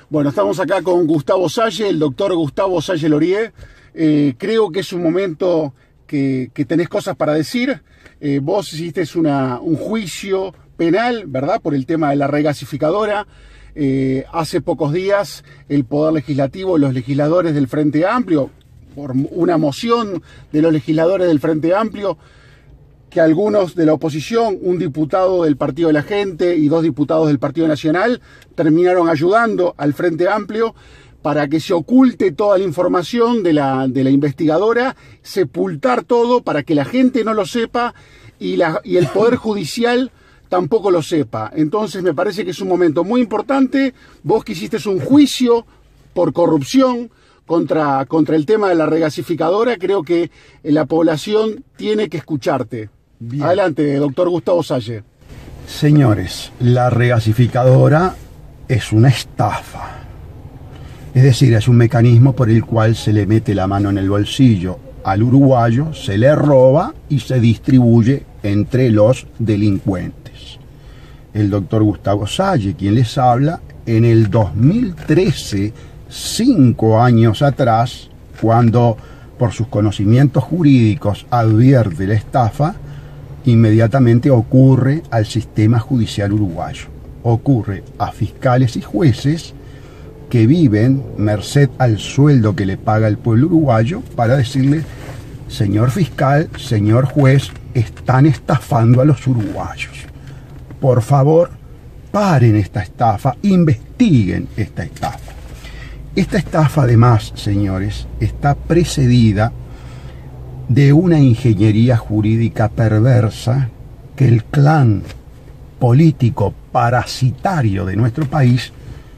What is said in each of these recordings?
Bueno, estamos acá con Gustavo Salle, el doctor Gustavo Salle Lorié. Creo que es un momento que tenés cosas para decir. Vos hiciste un juicio penal, ¿verdad?, por el tema de la regasificadora. Hace pocos días el Poder Legislativo, los legisladores del Frente Amplio, por una moción de los legisladores del Frente Amplio, que algunos de la oposición, un diputado del Partido de la Gente y 2 diputados del Partido Nacional, terminaron ayudando al Frente Amplio para que se oculte toda la información de la investigadora, sepultar todo para que la gente no lo sepa y el Poder Judicial tampoco lo sepa. Entonces me parece que es un momento muy importante. Vos que hiciste un juicio por corrupción contra el tema de la regasificadora, creo que la población tiene que escucharte. Bien. Adelante, doctor Gustavo Salle. Señores, la regasificadora es una estafa. Es decir, es un mecanismo por el cual se le mete la mano en el bolsillo al uruguayo, se le roba y se distribuye entre los delincuentes. El doctor Gustavo Salle, quien les habla, en el 2013, 5 años atrás, cuando por sus conocimientos jurídicos advierte la estafa, inmediatamente ocurre al sistema judicial uruguayo. Ocurre a fiscales y jueces que viven merced al sueldo que le paga el pueblo uruguayo para decirle: señor fiscal, señor juez, están estafando a los uruguayos. Por favor, paren esta estafa, investiguen esta estafa. Esta estafa, además, señores, está precedida de una ingeniería jurídica perversa que el clan político parasitario de nuestro país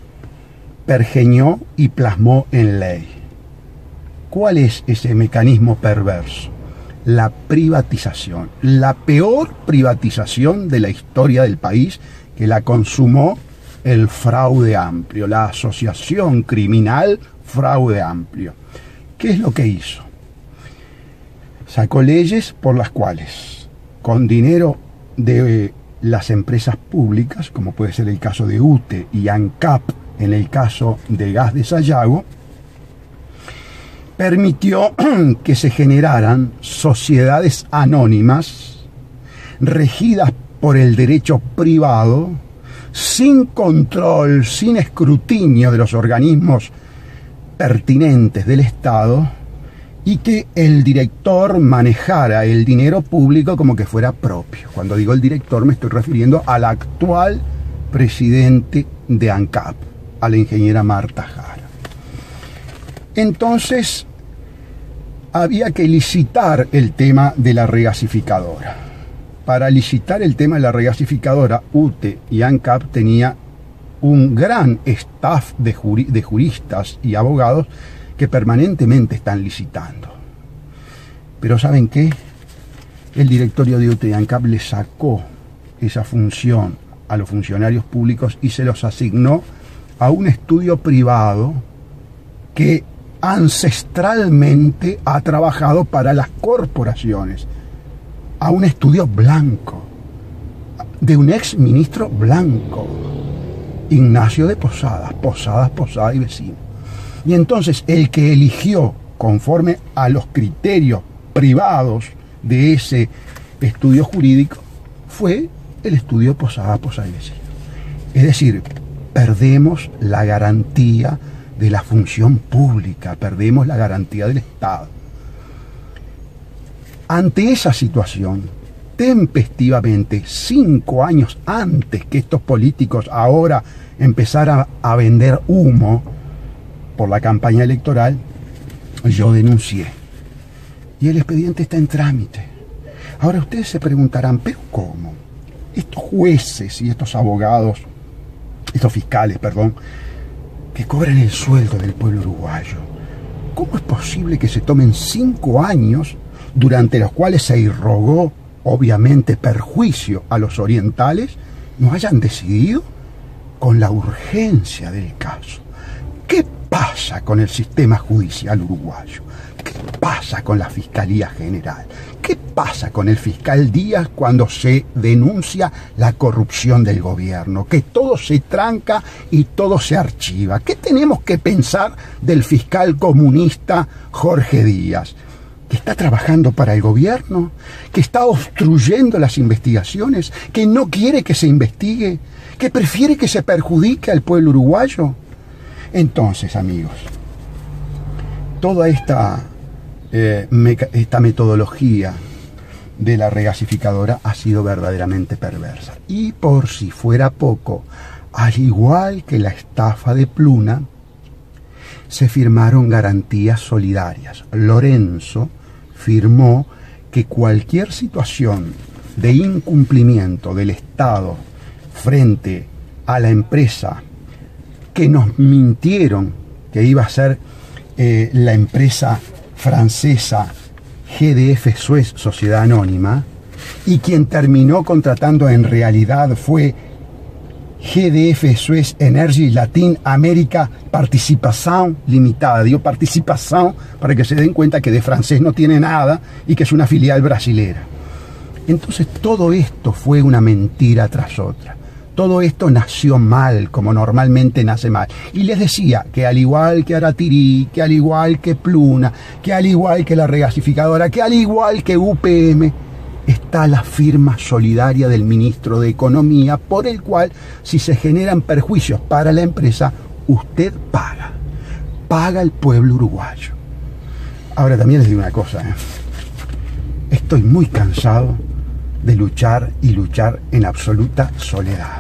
pergeñó y plasmó en ley. ¿Cuál es ese mecanismo perverso? La privatización, la peor privatización de la historia del país, que la consumó el fraude amplio, la asociación criminal fraude amplio. ¿Qué es lo que hizo? Sacó leyes por las cuales, con dinero de las empresas públicas, como puede ser el caso de UTE y ANCAP, en el caso de Gas de Sayago, permitió que se generaran sociedades anónimas regidas por el derecho privado, sin control, sin escrutinio de los organismos pertinentes del Estado, y que el director manejara el dinero público como que fuera propio. Cuando digo el director me estoy refiriendo al actual presidente de ANCAP, a la ingeniera Marta Jara. Entonces había que licitar el tema de la regasificadora. Para licitar el tema de la regasificadora, UTE y ANCAP tenía un gran staff de juristas y abogados que permanentemente están licitando. Pero ¿saben qué? El directorio de UTE y ANCAP le sacó esa función a los funcionarios públicos y se los asignó a un estudio privado que ancestralmente ha trabajado para las corporaciones, a un estudio blanco, de un ex ministro blanco, Ignacio de Posadas y vecino. Y entonces el que eligió, conforme a los criterios privados de ese estudio jurídico, fue el estudio Posadas y vecino. Es decir, perdemos la garantía de la función pública, perdemos la garantía del Estado. Ante esa situación, tempestivamente, 5 años antes que estos políticos ahora empezaran a vender humo por la campaña electoral, yo denuncié. Y el expediente está en trámite. Ahora ustedes se preguntarán, ¿pero cómo? Estos jueces y estos abogados, estos fiscales, perdón, que cobran el sueldo del pueblo uruguayo, ¿cómo es posible que se tomen 5 años durante los cuales se irrogó, obviamente, perjuicio a los orientales, no hayan decidido con la urgencia del caso? ¿Qué pasa con el sistema judicial uruguayo? ¿Qué pasa? pasa con la Fiscalía General? ¿Qué pasa con el fiscal Díaz cuando se denuncia la corrupción del gobierno? Que todo se tranca y todo se archiva. ¿Qué tenemos que pensar del fiscal comunista Jorge Díaz? ¿Que está trabajando para el gobierno? ¿Que está obstruyendo las investigaciones? ¿Que no quiere que se investigue? ¿Que prefiere que se perjudique al pueblo uruguayo? Entonces, amigos, toda esta metodología de la regasificadora ha sido verdaderamente perversa. Y por si fuera poco, al igual que la estafa de Pluna, se firmaron garantías solidarias. Lorenzo firmó que cualquier situación de incumplimiento del Estado frente a la empresa que nos mintieron que iba a ser la empresa francesa GDF Suez Sociedad Anónima, y quien terminó contratando en realidad fue GDF Suez Energy Latin America Participación Limitada. Digo participación para que se den cuenta que de francés no tiene nada y que es una filial brasilera. Entonces todo esto fue una mentira tras otra. Todo esto nació mal, como normalmente nace mal. Y les decía que al igual que Aratirí, que al igual que Pluna, que al igual que la regasificadora, que al igual que UPM, está la firma solidaria del ministro de Economía, por el cual, si se generan perjuicios para la empresa, usted paga. Paga el pueblo uruguayo. Ahora también les digo una cosa, estoy muy cansado de luchar y luchar en absoluta soledad.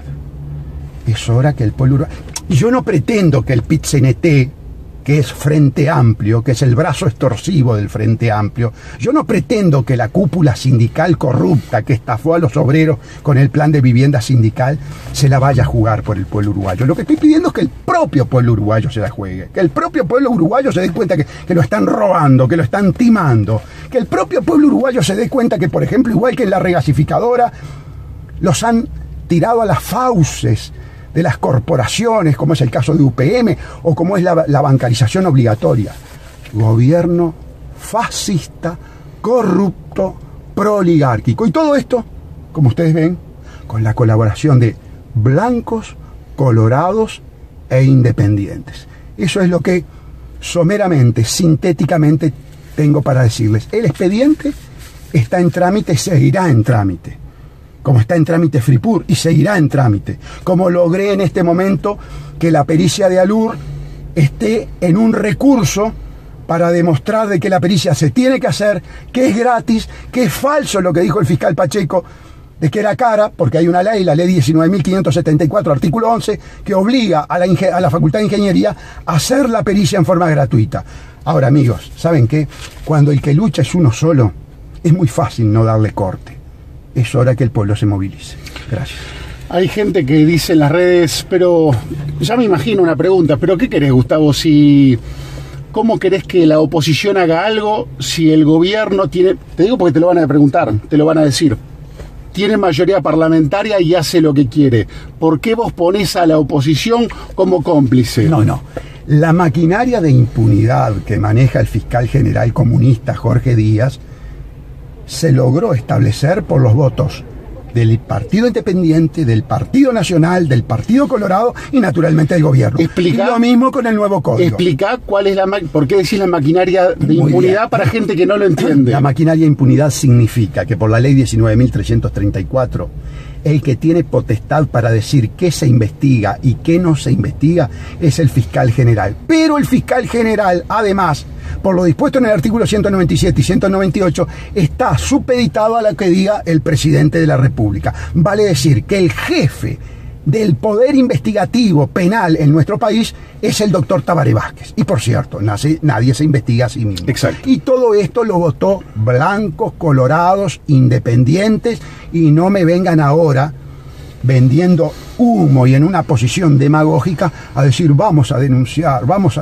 Es hora que el pueblo uruguayo... Yo no pretendo que el PIT-CNT, que es Frente Amplio, que es el brazo extorsivo del Frente Amplio, yo no pretendo que la cúpula sindical corrupta que estafó a los obreros con el plan de vivienda sindical se la vaya a jugar por el pueblo uruguayo. Lo que estoy pidiendo es que el propio pueblo uruguayo se la juegue, que el propio pueblo uruguayo se dé cuenta que lo están robando, que lo están timando, que el propio pueblo uruguayo se dé cuenta que, por ejemplo, igual que en la regasificadora, los han tirado a las fauces de las corporaciones, como es el caso de UPM, o como es la bancarización obligatoria. Gobierno fascista, corrupto, proligárquico. Y todo esto, como ustedes ven, con la colaboración de blancos, colorados e independientes. Eso es lo que someramente, sintéticamente, tengo para decirles. El expediente está en trámite y seguirá en trámite. Como está en trámite Fripur y seguirá en trámite, como logré en este momento que la pericia de Alur esté en un recurso para demostrar de que la pericia se tiene que hacer, que es gratis, que es falso lo que dijo el fiscal Pacheco, de que era cara, porque hay una ley, la ley 19.574, artículo 11, que obliga a la Facultad de Ingeniería a hacer la pericia en forma gratuita. Ahora, amigos, ¿saben qué? Cuando el que lucha es uno solo, es muy fácil no darle corte. Es hora que el pueblo se movilice. Gracias. Hay gente que dice en las redes, pero ya me imagino una pregunta, pero ¿qué querés, Gustavo? ¿Cómo querés que la oposición haga algo si el gobierno tiene, te digo porque te lo van a preguntar, te lo van a decir, tiene mayoría parlamentaria y hace lo que quiere? ¿Por qué vos ponés a la oposición como cómplice? No. La maquinaria de impunidad que maneja el fiscal general comunista Jorge Díaz se logró establecer por los votos del Partido Independiente, del Partido Nacional, del Partido Colorado y naturalmente del gobierno. Y lo mismo con el nuevo código. Explica cuál es por qué decís la maquinaria de impunidad para gente que no lo entiende. La maquinaria de impunidad significa que por la ley 19.334, el que tiene potestad para decir qué se investiga y qué no se investiga es el fiscal general. Pero el fiscal general, además, por lo dispuesto en el artículo 197 y 198, está supeditado a lo que diga el presidente de la República. Vale decir que el jefe del poder investigativo penal en nuestro país es el doctor Tabaré Vázquez. Y por cierto, nadie se investiga a sí mismo. Exacto. Y todo esto lo votó blancos, colorados, independientes, y no me vengan ahora vendiendo humo y en una posición demagógica a decir vamos a denunciar.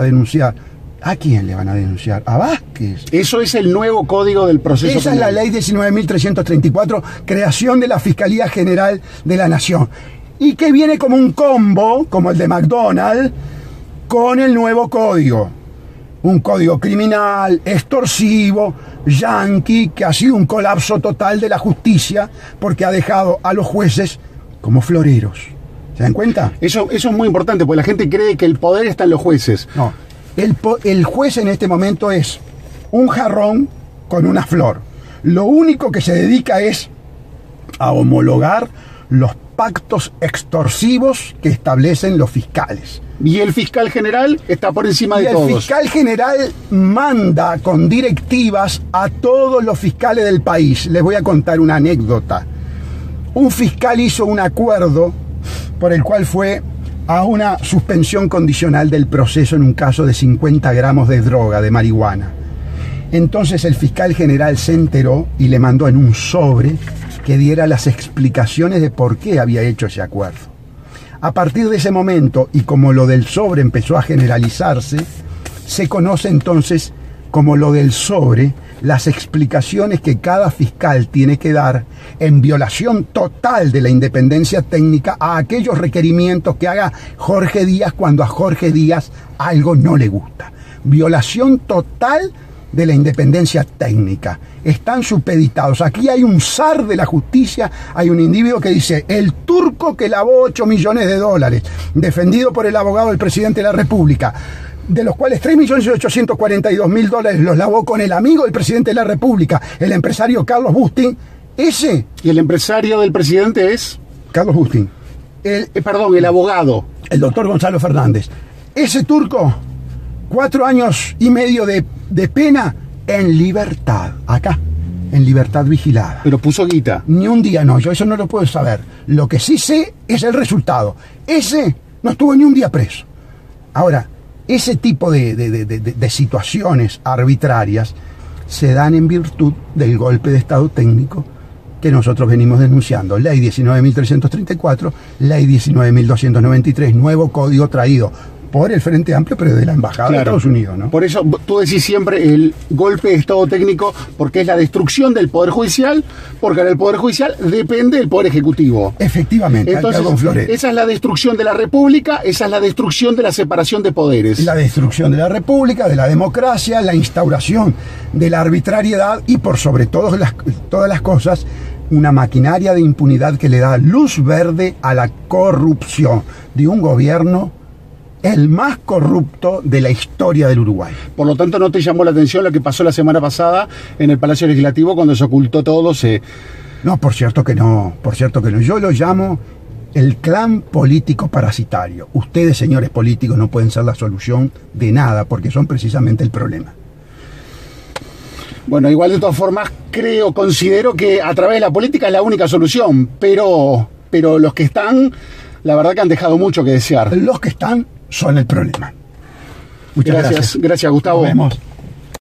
¿A quién le van a denunciar? ¿A Vázquez? Eso es el nuevo código del proceso Esa penal. Es la ley 19.334, creación de la Fiscalía General de la Nación. Y que viene como un combo, como el de McDonald's, con el nuevo código. un código criminal, extorsivo, yanqui, que ha sido un colapso total de la justicia porque ha dejado a los jueces como floreros. ¿Se dan cuenta? Eso es muy importante, porque la gente cree que el poder está en los jueces. No, el juez en este momento es un jarrón con una flor. Lo único que se dedica es a homologar los pactos extorsivos que establecen los fiscales. Y el fiscal general está por encima de todos. El fiscal general manda con directivas a todos los fiscales del país. Les voy a contar una anécdota. Un fiscal hizo un acuerdo por el cual fue a una suspensión condicional del proceso en un caso de 50 gramos de droga, de marihuana. Entonces el fiscal general se enteró y le mandó en un sobre que diera las explicaciones de por qué había hecho ese acuerdo. A partir de ese momento, y como lo del sobre empezó a generalizarse, se conoce entonces como lo del sobre, las explicaciones que cada fiscal tiene que dar en violación total de la independencia técnica a aquellos requerimientos que haga Jorge Díaz cuando a Jorge Díaz algo no le gusta. Violación total de la independencia técnica. Están supeditados. Aquí hay un zar de la justicia, hay un individuo que dice, el turco que lavó 8 millones de dólares, defendido por el abogado del presidente de la República, de los cuales 3.842.000 dólares los lavó con el amigo del presidente de la República, el empresario Carlos Bustin. Ese... ¿Y el empresario del presidente es? Carlos Bustin. Perdón, el abogado. El doctor Gonzalo Fernández. Ese turco, 4 años y medio de pena en libertad, acá, en libertad vigilada. Pero puso guita. Ni un día, no, yo eso no lo puedo saber. Lo que sí sé es el resultado. Ese no estuvo ni un día preso. Ahora, ese tipo de situaciones arbitrarias se dan en virtud del golpe de Estado técnico que nosotros venimos denunciando. Ley 19.334, Ley 19.293, nuevo código traído por el Frente Amplio, pero de la Embajada de Estados Unidos, ¿no? Por eso tú decís siempre el golpe de Estado técnico, porque es la destrucción del Poder Judicial, porque en el Poder Judicial depende del Poder Ejecutivo. Efectivamente. Entonces, esa es la destrucción de la República, esa es la destrucción de la separación de poderes. La destrucción de la República, de la democracia, la instauración de la arbitrariedad y, por sobre todas las cosas, una maquinaria de impunidad que le da luz verde a la corrupción de un gobierno el más corrupto de la historia del Uruguay. Por lo tanto, ¿no te llamó la atención lo que pasó la semana pasada en el Palacio Legislativo cuando se ocultó todo? No, por cierto que no, Yo lo llamo el clan político parasitario. Ustedes, señores políticos, no pueden ser la solución de nada porque son precisamente el problema. Bueno, igual de todas formas, considero que a través de la política es la única solución, pero los que están, la verdad que han dejado mucho que desear. Los que están son el problema. Muchas gracias. Gracias, Gustavo. Nos vemos.